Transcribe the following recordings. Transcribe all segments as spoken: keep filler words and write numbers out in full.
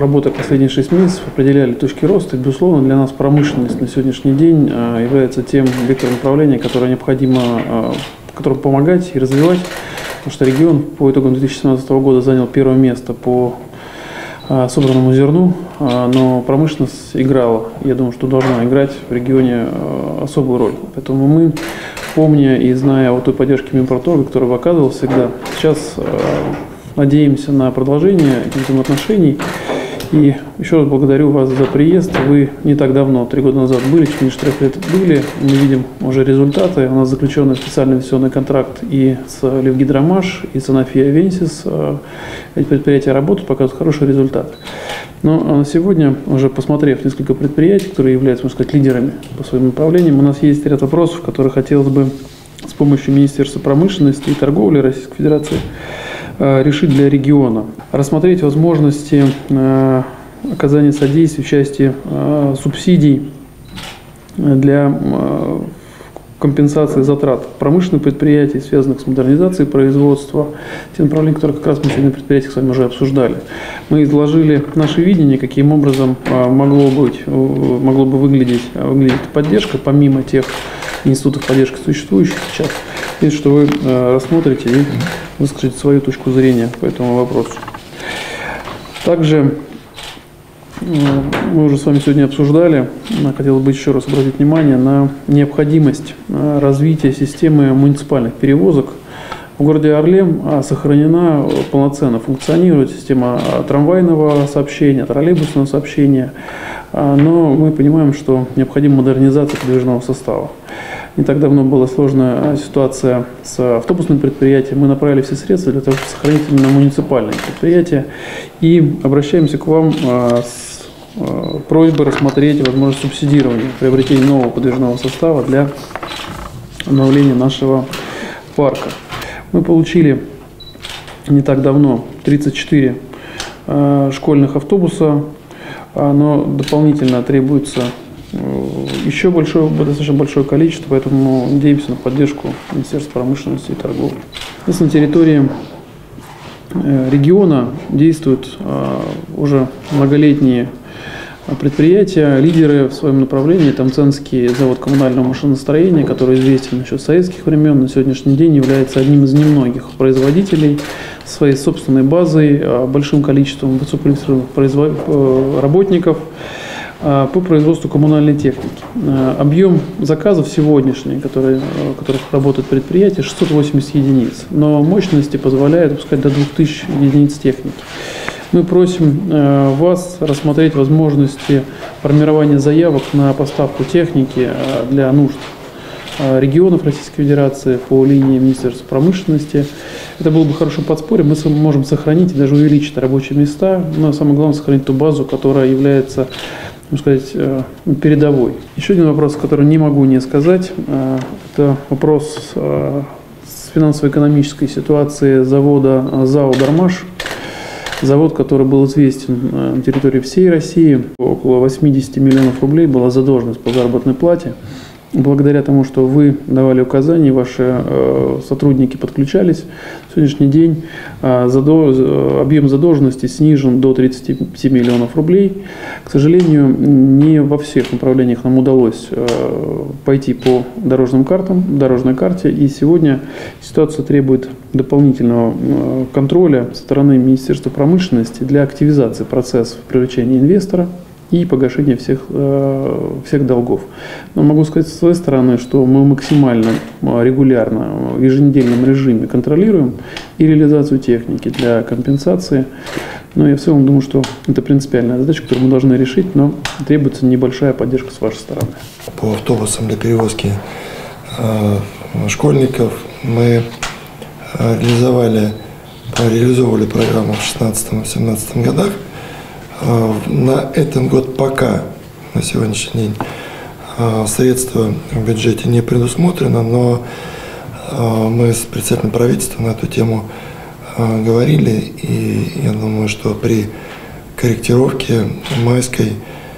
работая последние шесть месяцев, определяли точки роста. И, безусловно, для нас промышленность на сегодняшний день является тем вектором направления, которое необходимо, которым помогать и развивать. Потому что регион по итогам две тысячи семнадцатого года занял первое место по собранному зерну, но промышленность играла, я думаю, что должна играть в регионе особую роль. Поэтому мы, помня и зная о той поддержке Минпромторга, которую оказывал всегда, сейчас надеемся на продолжение этих взаимоотношений. И еще раз благодарю вас за приезд. Вы не так давно, три года назад были, чуть меньше трех лет были. Мы видим уже результаты. У нас заключен специальный инвестиционный контракт и с Левгидромаш, и с Sanofi Avensis. Эти предприятия работают, показывают хорошие результаты. Но на сегодня, уже посмотрев несколько предприятий, которые являются, можно сказать, лидерами по своим направлениям, у нас есть ряд вопросов, которые хотелось бы с помощью Министерства промышленности и торговли Российской Федерации решить для региона. Рассмотреть возможности э, оказания содействия в части э, субсидий для э, компенсации затрат промышленных предприятий, связанных с модернизацией производства, те направления, которые как раз мы сегодня на предприятиях с вами уже обсуждали. Мы изложили наше видение, каким образом э, могло быть, э, могло бы выглядеть, выглядеть поддержка, помимо тех институтов поддержки существующих сейчас. Надеюсь, что вы э, рассмотрите и выскажете свою точку зрения по этому вопросу. Также э, мы уже с вами сегодня обсуждали, хотелось бы еще раз обратить внимание на необходимость э, развития системы муниципальных перевозок. В городе Орле сохранена, полноценно функционирует система трамвайного сообщения, троллейбусного сообщения, но мы понимаем, что необходима модернизация подвижного состава. Не так давно была сложная ситуация с автобусным предприятием. Мы направили все средства для того, чтобы сохранить именно муниципальные предприятия. И обращаемся к вам с просьбой рассмотреть возможность субсидирования, приобретения нового подвижного состава для обновления нашего парка. Мы получили не так давно тридцать четыре школьных автобуса, но дополнительно требуется еще большое, достаточно большое количество, поэтому надеемся на поддержку Министерства промышленности и торговли. На территории региона действуют уже многолетние предприятия, лидеры в своем направлении. Тамценский завод коммунального машиностроения, который известен еще с советских времен, на сегодняшний день является одним из немногих производителей своей собственной базой, большим количеством высококвалифицированных производ... работников по производству коммунальной техники. Объем заказов сегодняшний, который, в которых работает предприятие, шестьсот восемьдесят единиц, но мощности позволяют пускать до двух тысяч единиц техники. Мы просим э, вас рассмотреть возможности формирования заявок на поставку техники э, для нужд э, регионов Российской Федерации по линии Министерства промышленности. Это было бы хорошим подспорьем. Мы можем сохранить и даже увеличить рабочие места, но самое главное сохранить ту базу, которая является, можно сказать, э, передовой. Еще один вопрос, который не могу не сказать, э, это вопрос э, с финансово-экономической ситуации завода ЗАО «Дармаш». Завод, который был известен на территории всей России, около восьмидесяти миллионов рублей была задолженность по заработной плате. Благодаря тому, что вы давали указания, ваши э, сотрудники подключались, в сегодняшний день э, задол... объем задолженности снижен до тридцати пяти миллионов рублей. К сожалению, не во всех направлениях нам удалось э, пойти по дорожным картам, дорожной карте, и сегодня ситуация требует дополнительного э, контроля со стороны Министерства промышленности для активизации процессов привлечения инвестора и погашения всех, э, всех долгов. Но могу сказать со своей стороны, что мы максимально регулярно в еженедельном режиме контролируем и реализацию техники для компенсации. Но я в целом думаю, что это принципиальная задача, которую мы должны решить, но требуется небольшая поддержка с вашей стороны. По автобусам для перевозки э, школьников мы реализовали, реализовывали программу в шестнадцатом-семнадцатом годах. На этот год пока, на сегодняшний день, средства в бюджете не предусмотрено, но мы с председателем правительства на эту тему говорили, и я думаю, что при корректировке майской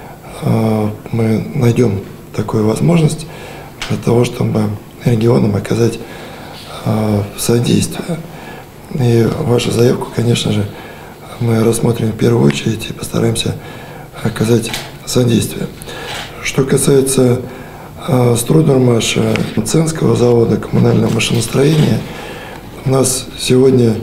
мы найдем такую возможность для того, чтобы регионам оказать содействие. И вашу заявку, конечно же, мы рассмотрим в первую очередь и постараемся оказать содействие. Что касается э, Стройдормаша, Ценского завода коммунального машиностроения, у нас сегодня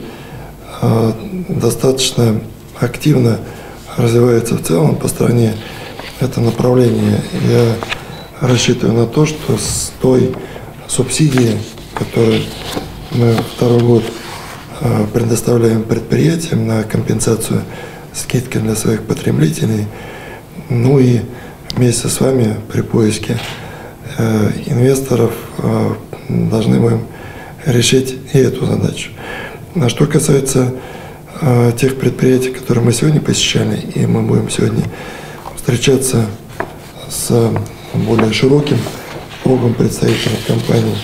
э, достаточно активно развивается в целом по стране это направление. Я рассчитываю на то, что с той субсидии, которую мы второй год предоставляем предприятиям на компенсацию скидки для своих потребителей, ну и вместе с вами при поиске инвесторов должны будем решить и эту задачу. А что касается тех предприятий, которые мы сегодня посещали, и мы будем сегодня встречаться с более широким кругом представителей компаний,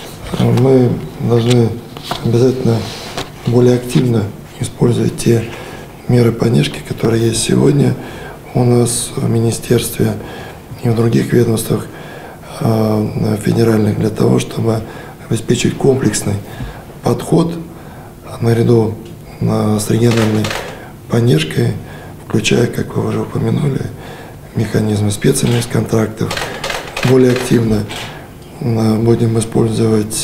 мы должны обязательно более активно использовать те меры поддержки, которые есть сегодня у нас в министерстве и в других ведомствах федеральных, для того, чтобы обеспечить комплексный подход наряду с региональной поддержкой, включая, как вы уже упомянули, механизмы специнвестконтрактов. Более активно будем использовать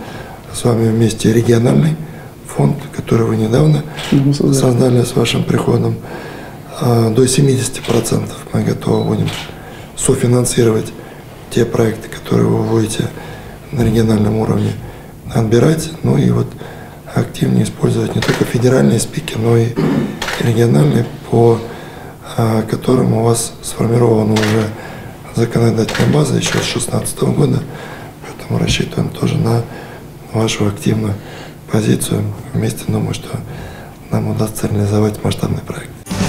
с вами вместе региональный фонд, который вы недавно создали с вашим приходом. До семидесяти процентов мы готовы будем софинансировать те проекты, которые вы будете на региональном уровне отбирать, ну и вот активнее использовать не только федеральные спики, но и региональные, по которым у вас сформирована уже законодательная база еще с две тысячи шестнадцатого года, поэтому рассчитываем тоже на вашу активную позицию. Вместе, думаю, что нам удастся реализовать масштабный проект.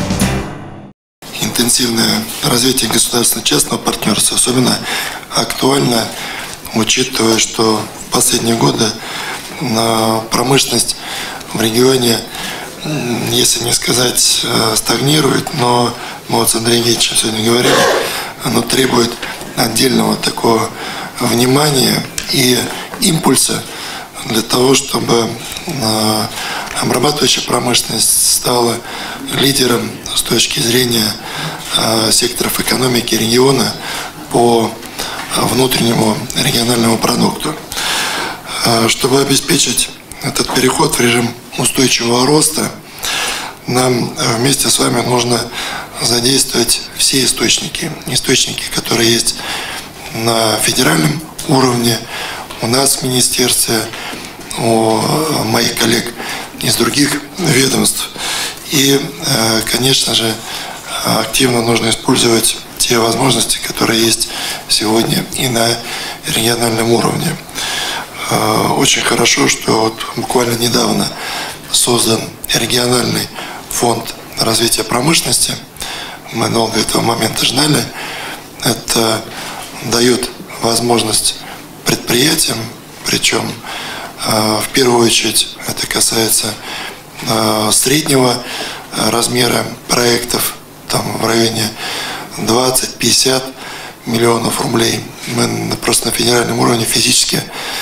Интенсивное развитие государственно-частного партнерства особенно актуально, учитывая, что в последние годы промышленность в регионе, если не сказать стагнирует, но мы вот с Андреем Евгеньевичем сегодня говорили, оно требует отдельного такого внимания и импульса для того, чтобы обрабатывающая промышленность стала лидером с точки зрения секторов экономики региона по внутреннему региональному продукту. Чтобы обеспечить этот переход в режим устойчивого роста, нам вместе с вами нужно задействовать все источники, источники, которые есть на федеральном уровне, у нас в министерстве, у моих коллег из других ведомств. И, конечно же, активно нужно использовать те возможности, которые есть сегодня и на региональном уровне. Очень хорошо, что вот буквально недавно создан региональный фонд развития промышленности. Мы долго этого момента ждали. Это дает возможность предприятиям, причем в первую очередь это касается среднего размера проектов, там в районе двадцать-пятьдесят миллионов рублей. Мы просто на федеральном уровне физически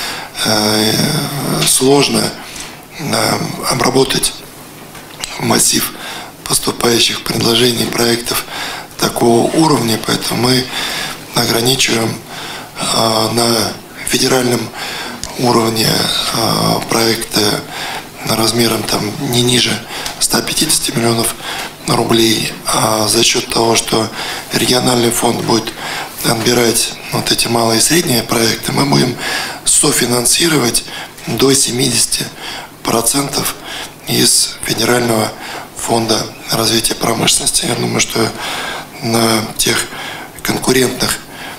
сложно обработать массив поступающих предложений, проектов такого уровня, поэтому мы ограничиваем на федеральном уровне проекты размером там не ниже ста пятидесяти миллионов рублей, а за счет того, что региональный фонд будет отбирать вот эти малые и средние проекты, мы будем софинансировать до семидесяти процентов из федерального фонда развития промышленности. Я думаю, что на тех конкурентных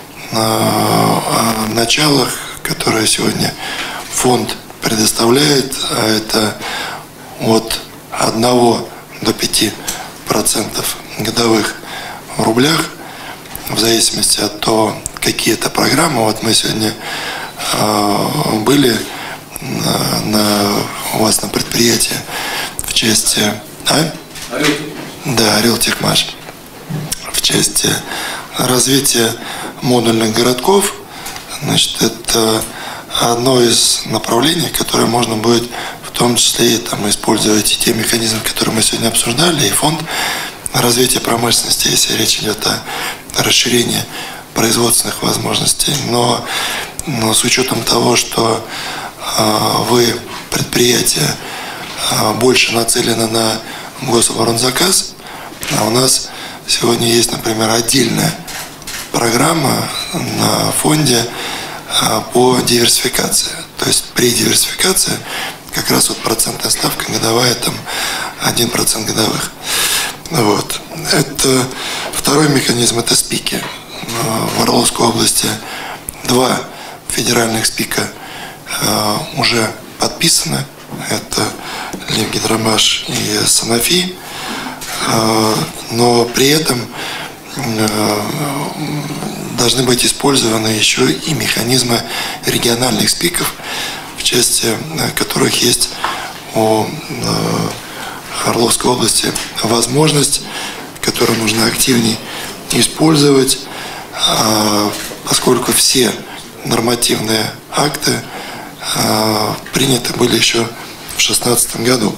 на началах, которые сегодня фонд предоставляет, а это от одного до пяти процентов годовых в рублях, в зависимости от того, какие это программы. Вот мы сегодня э, были на, на, у вас на предприятии в части а? Да, Орел-Техмаш, в части развития модульных городков. Значит, это одно из направлений, которое можно будет в том числе там, использовать и те механизмы, которые мы сегодня обсуждали, и фонд развития промышленности, если речь идет о расширении производственных возможностей. Но, но с учетом того, что э, вы, предприятие, э, больше нацелены на гособоронзаказ, а у нас сегодня есть, например, отдельная программа на фонде э, по диверсификации. То есть при диверсификации как раз вот процентная ставка годовая, там один процент годовых. Вот. Это второй механизм, это спики. В Орловской области два федеральных спика э, уже подписаны. Это Левгидромаш и Санофи. Э, но при этом э, должны быть использованы еще и механизмы региональных спиков, в части которых есть у э, Орловской области возможность, которую нужно активнее использовать, поскольку все нормативные акты приняты были еще в две тысячи шестнадцатом году.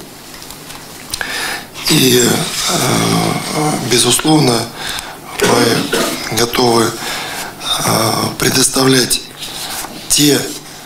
И, безусловно, мы готовы предоставлять те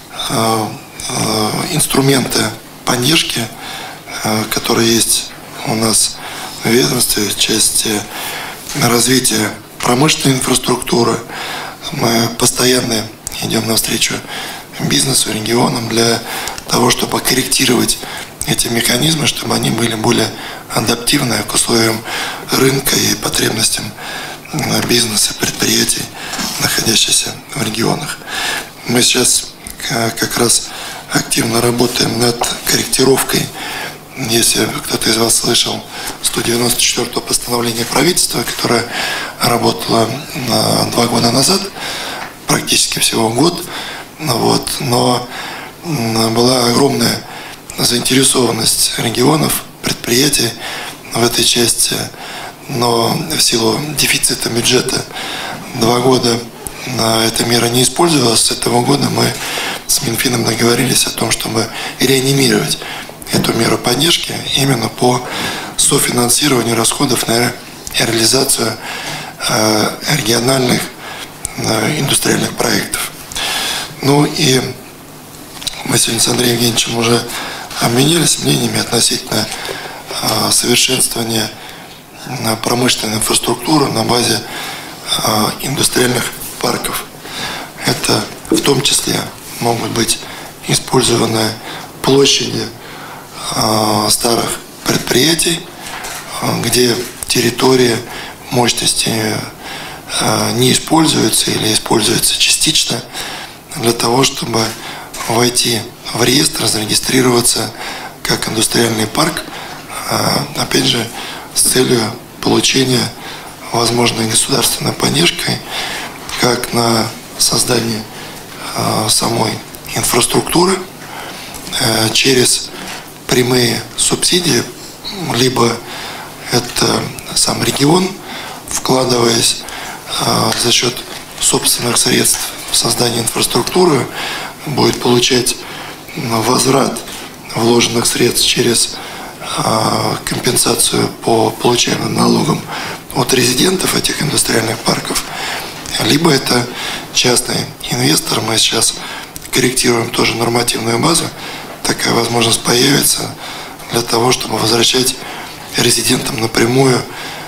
инструменты поддержки, которые есть у нас в ведомстве в части развития промышленной инфраструктуры. Мы постоянно идем навстречу бизнесу, регионам для того, чтобы корректировать эти механизмы, чтобы они были более адаптивны к условиям рынка и потребностям бизнеса, предприятий, находящихся в регионах. Мы сейчас как раз активно работаем над корректировкой, если кто-то из вас слышал, сто девяносто четвёртого постановления правительства, которое работало два года назад, практически всего год, вот, но была огромная заинтересованность регионов, предприятий в этой части, но в силу дефицита бюджета два года эта мера не использовалась. С этого года мы с Минфином договорились о том, чтобы реанимировать эту меру поддержки именно по софинансированию расходов на реализацию региональных индустриальных проектов. Ну и мы сегодня с Андреем Евгеньевичем уже обменялись мнениями относительно совершенствования промышленной инфраструктуры на базе индустриальных парков. Это в том числе могут быть использованы площади старых предприятий, где территория мощности не используется или используется частично, для того, чтобы войти в реестр, зарегистрироваться как индустриальный парк, опять же, с целью получения возможной государственной поддержки как на создание самой инфраструктуры через прямые субсидии, либо это сам регион, вкладываясь за счет собственных средств в создание инфраструктуры, будет получать возврат вложенных средств через компенсацию по получаемым налогам от резидентов этих индустриальных парков, либо это частный инвестор. Мы сейчас корректируем тоже нормативную базу, такая возможность появится для того, чтобы возвращать резидентам напрямую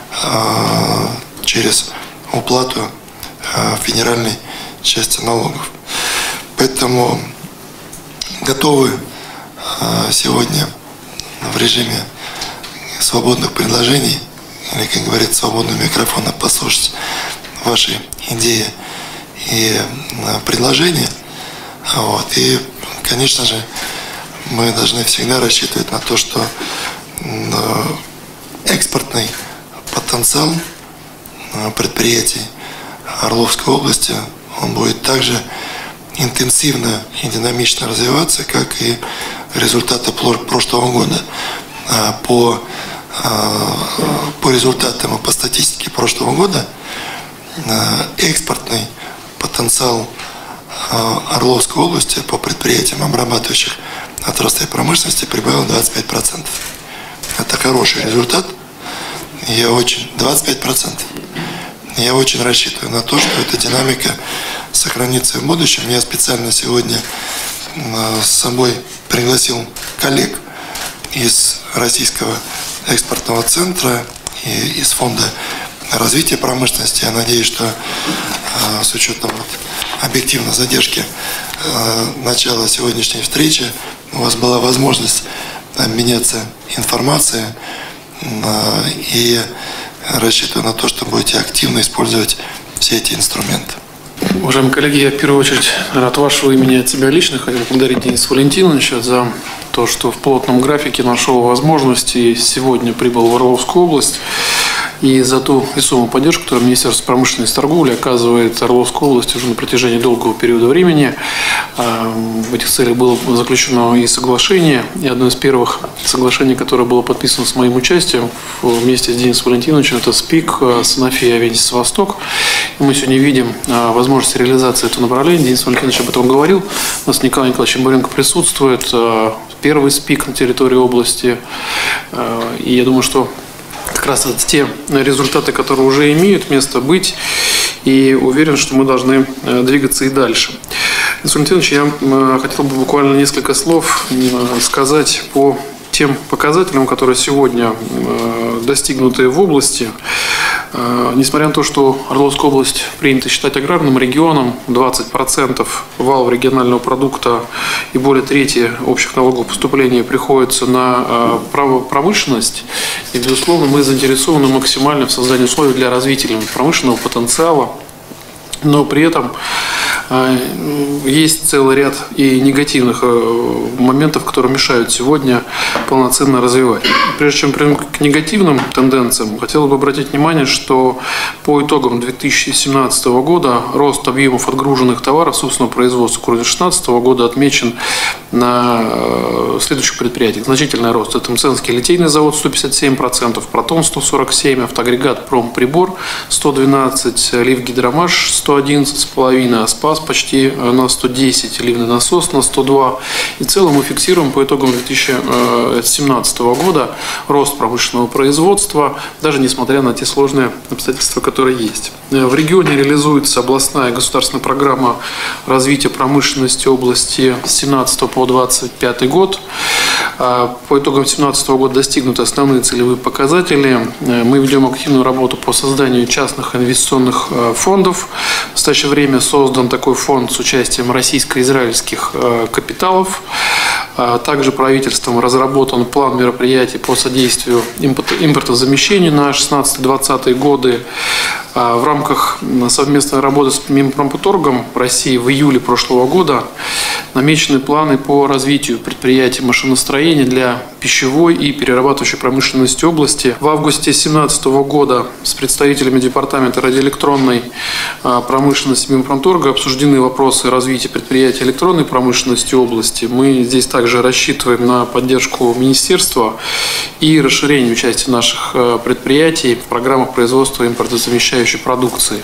э, через уплату э, федеральной части налогов. Поэтому готовы э, сегодня в режиме свободных предложений, или, как говорится, свободного микрофона, послушать ваши идеи и э, предложения. Вот. И, конечно же, мы должны всегда рассчитывать на то, что экспортный потенциал предприятий Орловской области, он будет также интенсивно и динамично развиваться, как и результаты прошлого года. По, по результатам и по статистике прошлого года экспортный потенциал Орловской области по предприятиям, обрабатывающих отраслей промышленности прибавил двадцать пять процентов. Это хороший результат. Я очень, двадцать пять процентов. Я очень рассчитываю на то, что эта динамика сохранится в будущем. Я специально сегодня с собой пригласил коллег из Российского экспортного центра и из Фонда развития промышленности. Я надеюсь, что с учетом вот объективной задержки начала сегодняшней встречи у вас была возможность обменяться информацией, и рассчитываю на то, что будете активно использовать все эти инструменты. Уважаемые коллеги, я в первую очередь от вашего имени, от себя лично хотел поблагодарить Дениса Валентиновича за то, что в плотном графике нашел возможность и сегодня прибыл в Орловскую область, и за ту весомую поддержку, которую Министерство промышленности и торговли оказывает Орловской области уже на протяжении долгого периода времени. В этих целях было заключено и соглашение, и одно из первых соглашений, которое было подписано с моим участием вместе с Денисом Валентиновичем, это СПИК Sanofi и Aventis Восток. И мы сегодня видим возможность реализации этого направления. Денис Валентинович об этом говорил. У нас Николай Николаевич Буренко присутствует. Первый СПИК на территории области. И я думаю, что как раз это те результаты, которые уже имеют место быть, и уверен, что мы должны двигаться и дальше. Денис Валентинович, я хотел бы буквально несколько слов сказать по тем показателям, которые сегодня достигнуты в области. Несмотря на то, что Орловская область принято считать аграрным регионом, двадцать процентов валового регионального продукта и более трети общих налоговых поступлений приходится на промышленность. И, безусловно, мы заинтересованы максимально в создании условий для развития промышленного потенциала. Но при этом есть целый ряд и негативных моментов, которые мешают сегодня полноценно развивать. Прежде чем перейти к негативным тенденциям, хотел бы обратить внимание, что по итогам две тысячи семнадцатого года рост объемов отгруженных товаров собственного производства к две тысячи шестнадцатого года отмечен на следующих предприятиях. Значительный рост. Это Мценский литейный завод сто пятьдесят семь процентов, Протон сто сорок семь процентов, Автоагрегат Промприбор сто двенадцать процентов, Ливгидромаш сто одиннадцать целых пять десятых процента, Спас почти на сто десять процентов, Ливный насос на сто два процента. И в целом мы фиксируем по итогам две тысячи семнадцатого года рост промышленного производства, даже несмотря на те сложные обстоятельства, которые есть. В регионе реализуется областная государственная программа развития промышленности области с семнадцатого по двадцать пятый год. По итогам две тысячи семнадцатого года достигнуты основные целевые показатели. Мы ведем активную работу по созданию частных инвестиционных фондов. В настоящее время создан такой фонд с участием российско-израильских капиталов. Также правительством разработан план мероприятий по содействию импортозамещению на шестнадцатый-двадцатый годы. В рамках совместной работы с Минпромторгом России в июле прошлого года намечены планы по развитию предприятий машиностроения для пищевой и перерабатывающей промышленности области. В августе две тысячи семнадцатого года с представителями Департамента радиоэлектронной промышленности Минпромторга обсуждены вопросы развития предприятий электронной промышленности области. Мы здесь также рассчитываем на поддержку министерства и расширение участия наших предприятий в программах производства импортозамещающей продукции.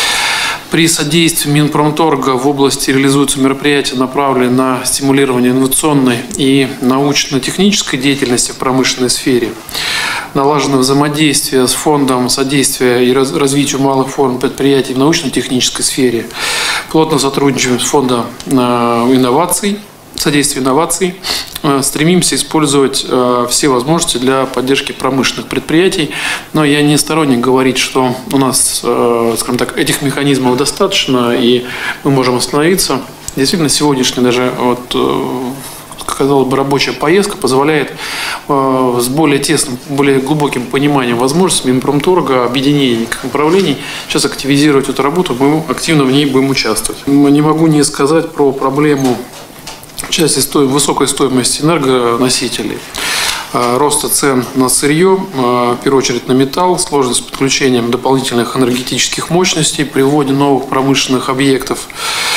При содействии Минпромторга в области реализуются мероприятия, направленные на стимулирование инновационной и научно-технической деятельности в промышленной сфере. Налажено взаимодействие с фондом содействия и развитию малых форм предприятий в научно-технической сфере. Плотно сотрудничаем с фондом инноваций, содействия инноваций. Стремимся использовать все возможности для поддержки промышленных предприятий. Но я не сторонник говорить, что у нас, скажем так, этих механизмов достаточно и мы можем остановиться. Действительно, сегодняшняя даже вот, казалось бы, рабочая поездка позволяет э, с более тесным, более глубоким пониманием возможностей Минпромторга, объединения неких направлений сейчас активизировать эту работу, мы активно в ней будем участвовать. Не могу не сказать про проблему части стоим, высокой стоимости энергоносителей, роста цен на сырье, в первую очередь на металл, сложность с подключением дополнительных энергетических мощностей при вводе новых промышленных объектов.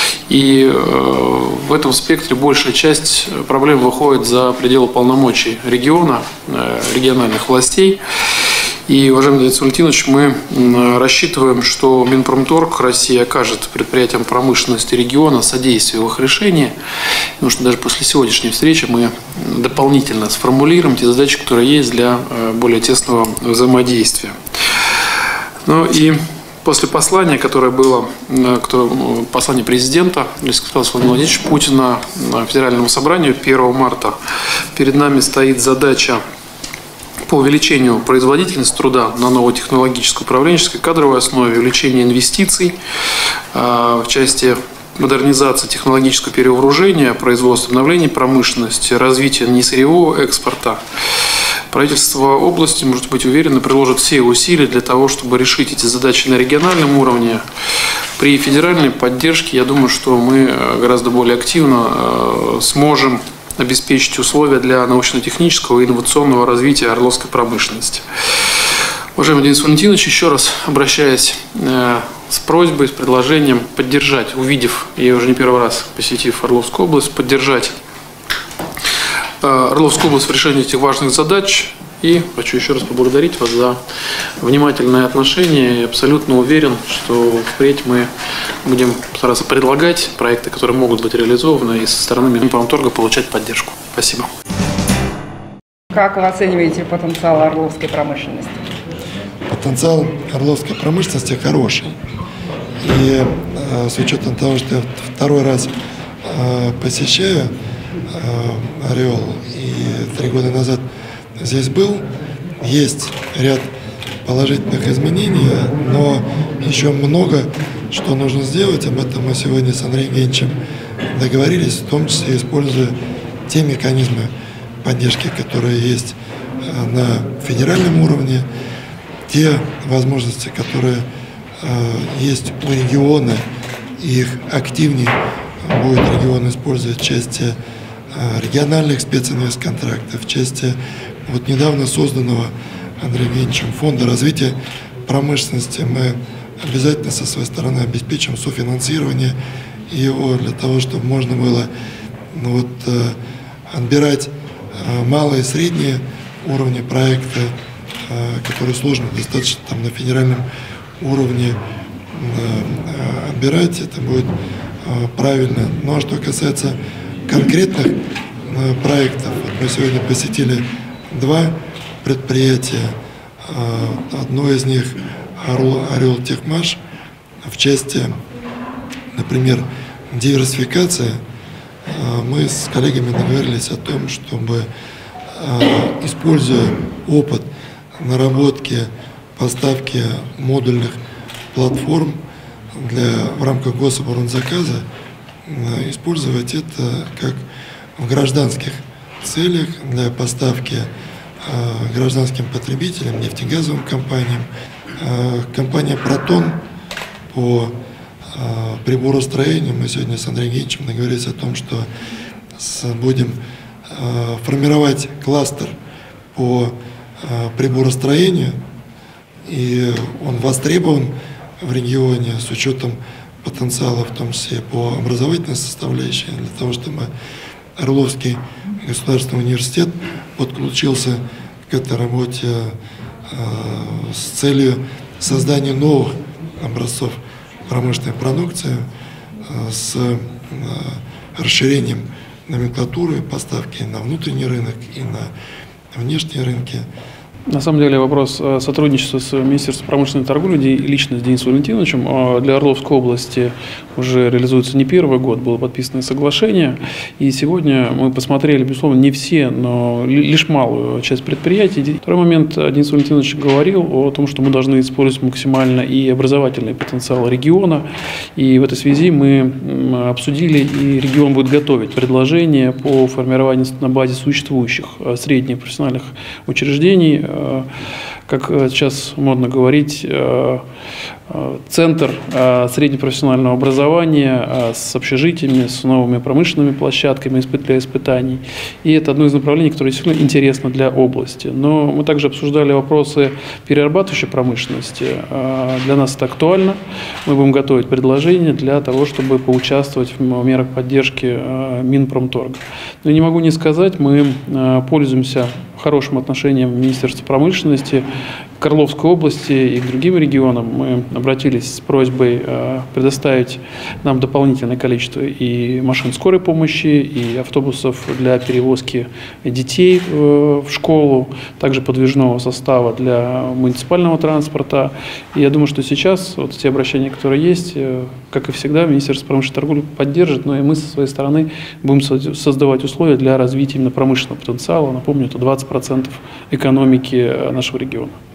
И в этом спектре большая часть проблем выходит за пределы полномочий региона, региональных властей. И, уважаемый Денис Валентинович, мы рассчитываем, что Минпромторг России окажет предприятиям промышленности региона содействие в их решении, потому что даже после сегодняшней встречи мы дополнительно сформулируем те задачи, которые есть для более тесного взаимодействия. Ну и после послания, которое было, которое, послание президента Владимира Владимировича Путина Федеральному собранию первого марта, перед нами стоит задача по увеличению производительности труда на новой технологической, управленческой, кадровой основе, увеличение инвестиций в части модернизации, технологического перевооружения, производства, обновления промышленности, развития несырьевого экспорта. Правительство области, может быть уверенно, приложит все усилия для того, чтобы решить эти задачи на региональном уровне. При федеральной поддержке, я думаю, что мы гораздо более активно сможем обеспечить условия для научно-технического и инновационного развития орловской промышленности. Уважаемый Денис Валентинович, еще раз обращаясь э, с просьбой, с предложением поддержать, увидев, я уже не первый раз посетив Орловскую область, поддержать э, Орловскую область в решении этих важных задач. И хочу еще раз поблагодарить вас за внимательное отношение. Я абсолютно уверен, что впредь мы будем стараться предлагать проекты, которые могут быть реализованы, и со стороны Минпромторга получать поддержку. Спасибо. Как вы оцениваете потенциал орловской промышленности? Потенциал орловской промышленности хороший. И э, с учетом того, что я второй раз э, посещаю э, Орел, и три года назад здесь был, есть ряд положительных изменений, но еще много что нужно сделать. Об этом мы сегодня с Андреем Евгеньевичем договорились, в том числе используя те механизмы поддержки, которые есть на федеральном уровне, те возможности, которые э, есть у региона, и их активнее будет регион использовать в части э, региональных специнвестконтрактов, в части вот недавно созданного Андреем Евгеньевичем фонда развития промышленности. Мы обязательно со своей стороны обеспечим софинансирование его для того, чтобы можно было ну, вот, э, отбирать э, малые и средние уровни проекта, э, которые сложно достаточно там, на федеральном уровне э, отбирать. Это будет э, правильно. Ну а что касается конкретных э, проектов, вот мы сегодня посетили два предприятия. Одно из них Орел Техмаш в части, например, диверсификации. Мы с коллегами договорились о том, чтобы, используя опыт наработки, поставки модульных платформ для, в рамках гособоронзаказа, использовать это как в гражданских целях для поставки э, гражданским потребителям, нефтегазовым компаниям. Э, компания «Протон» по э, приборостроению, мы сегодня с Андреем Евгеньевичем договорились о том, что с, будем э, формировать кластер по э, приборостроению, и он востребован в регионе с учетом потенциала, в том числе по образовательной составляющей, для того, чтобы Орловский государственный университет подключился к этой работе э, с целью создания новых образцов промышленной продукции, э, с э, расширением номенклатуры, поставки на внутренний рынок и на внешние рынки. На самом деле вопрос сотрудничества с Министерством промышленной торговли и лично с Денисом Валентиновичем для Орловской области уже реализуется не первый год, было подписано соглашение. И сегодня мы посмотрели, безусловно, не все, но лишь малую часть предприятий. Второй момент, Денис Валентинович говорил о том, что мы должны использовать максимально и образовательный потенциал региона. И в этой связи мы обсудили, и регион будет готовить предложения по формированию на базе существующих средних профессиональных учреждений, как сейчас модно говорить, центр среднепрофессионального образования с общежитиями, с новыми промышленными площадками для испытаний. И это одно из направлений, которое действительно интересно для области. Но мы также обсуждали вопросы перерабатывающей промышленности. Для нас это актуально. Мы будем готовить предложения для того, чтобы поучаствовать в мерах поддержки Минпромторга. Но не могу не сказать, мы пользуемся хорошим отношением Министерства промышленности к Орловской области и к другим регионам мы обратились с просьбой предоставить нам дополнительное количество и машин скорой помощи, и автобусов для перевозки детей в школу, также подвижного состава для муниципального транспорта. И я думаю, что сейчас вот те обращения, которые есть, как и всегда, Министерство промышленности и торговли поддержит, но и мы со своей стороны будем создавать условия для развития именно промышленного потенциала. Напомню, это двадцать процентов экономики нашего региона.